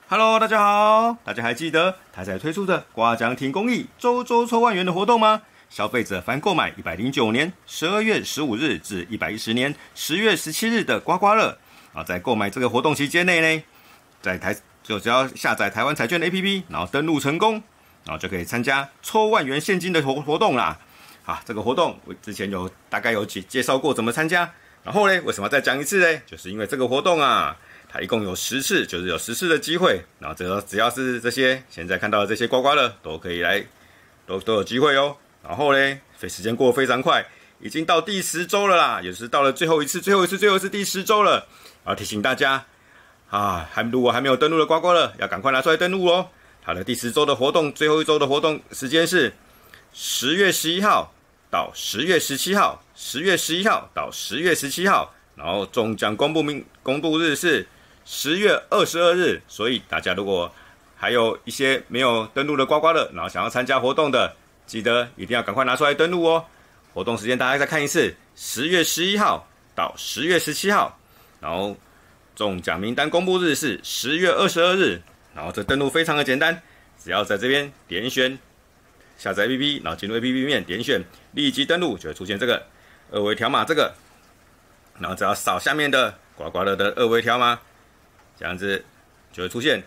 Hello， 大家好！大家还记得台彩推出的刮奖挺公益周抽万元的活动吗？消费者凡购买109年12月15日至110年10月17日的刮刮乐在购买这个活动期间内呢，只要下载台湾彩券的 APP， 然后登录成功，然后就可以参加抽万元现金的活动啦。这个活动我之前大概有介绍过怎么参加，然后呢，为什么再讲一次呢？就是因为这个活动它一共有10次，就是有10次的机会，然后只要是这些现在看到的这些刮刮乐都可以来，都有机会哦。然后呢，时间过得非常快，已经到第10周了啦，也就是到了最后一次第10周了。提醒大家如果还没有登录的刮刮乐，要赶快拿出来登录哦。它的第10周的活动，最后一周的活动时间是10月11号到10月17号，10月11号到10月17号，然后中奖公布日是10月22日，所以大家如果还有一些没有登录的刮刮乐，然后想要参加活动的，记得一定要赶快拿出来登录哦。活动时间大家再看一次，10月11号到10月17号，然后中奖名单公布日是10月22日，然后这登录非常的简单，只要在这边点选下载 APP， 然后进入 APP 里面点选立即登录，就会出现这个2维条码然后只要扫下面的刮刮乐的2维条码，这样子就会出现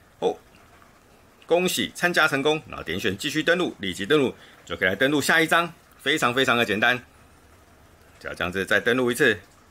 恭喜参加成功，然后点选继续登录，立即登录，就可以来登录下一张，非常的简单。只要这样子再登录一次，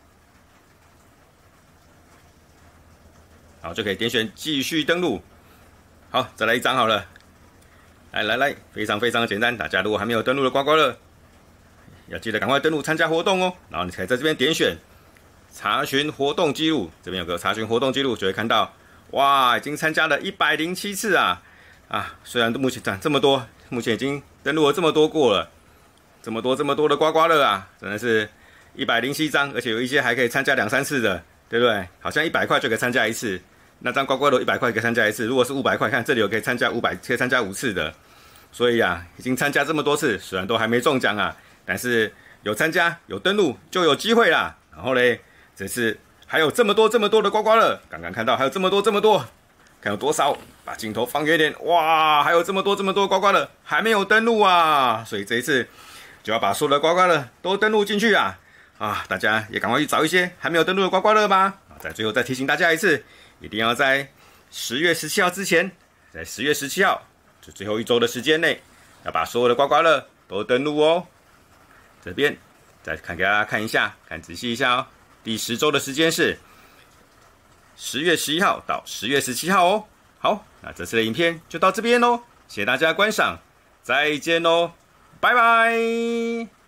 然后就可以点选继续登录。好，再来一张好了。来，非常的简单。大家如果还没有登录的刮刮乐，要记得赶快登录参加活动哦。然后你可以在这边点选查询活动记录，这边有个查询活动记录，就会看到已经参加了107次虽然目前这么多，目前已经登录了这么多过了，这么多的刮刮乐真的是107张，而且有一些还可以参加2-3次的，对不对？好像100块就可以参加一次，那张刮刮乐100块可以参加一次，如果是500块，看这里有可以参加5次的，所以已经参加这么多次，虽然都还没中奖但是有参加有登录就有机会啦。然后呢，这次还有这么多的刮刮乐，刚刚看到还有这么多，看有多少？把镜头放远点，还有这么多刮刮乐还没有登录所以这一次就要把所有的刮刮乐都登录进去大家也赶快去找一些还没有登录的刮刮乐吧。在最后再提醒大家一次，一定要在10月17号之前，在10月17号就最后一周的时间内，要把所有的刮刮乐都登录哦。这边再给大家看一下，看仔细一下哦。第10周的时间是10月11号到10月17号哦。好，那这次的影片就到这边咯，谢谢大家观赏，再见咯，拜拜。